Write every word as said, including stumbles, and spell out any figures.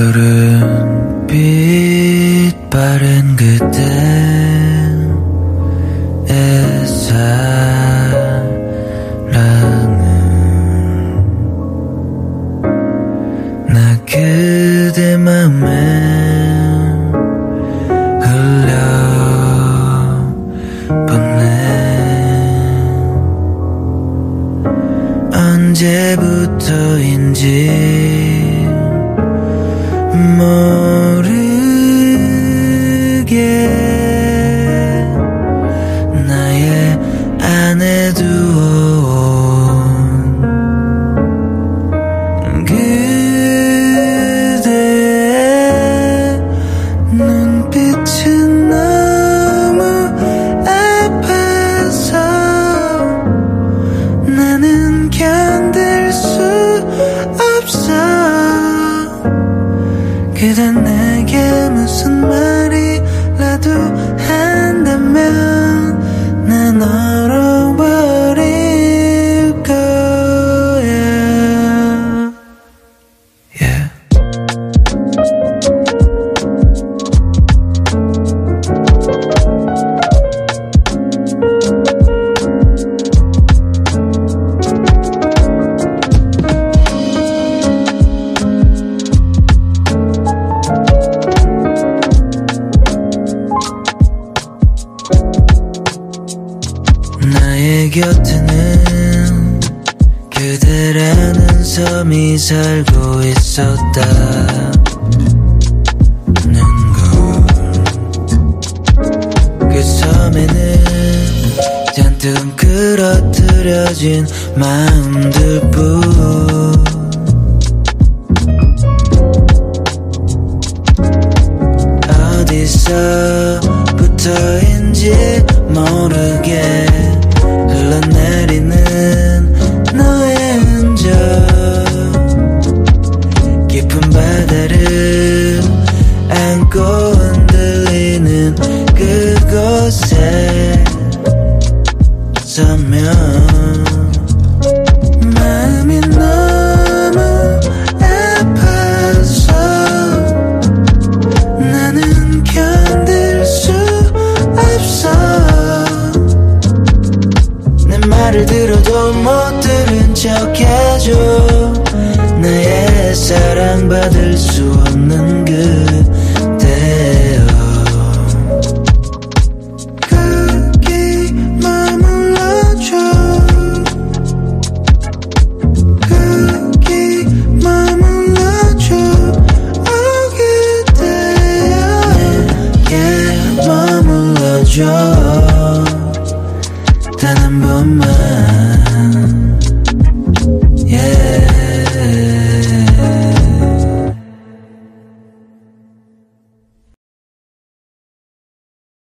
푸른빛 바른 그대의 사랑은 나 그대 맘에 언제부터인지 모르게 나의 안에 두어온 그대의 눈빛은 너무 아파서 나는 견딜 수 없어. 그댄 내게 무슨 말이라도 한다면 난 얼어버릴 거야. yeah. 나의 곁에는 그대라는 섬이 살고 있었다는 걸. 그 섬에는 잔뜩 끌어들여진 마음들뿐. 어디서부터인지 모르게 흘러내리는 너의 흔적. 깊은 바다를 안고 흔들리는 그곳에 서면 마음이 너무 아파서 나는 견딜 수 없어. 내 말을 들어도 못 들은 척 해줘. 나의 사랑받을 수 없는 그대여. 거기 머물러줘. 거기 머물러줘. Oh 그대여. 내게 머물러줘. 단 한 번만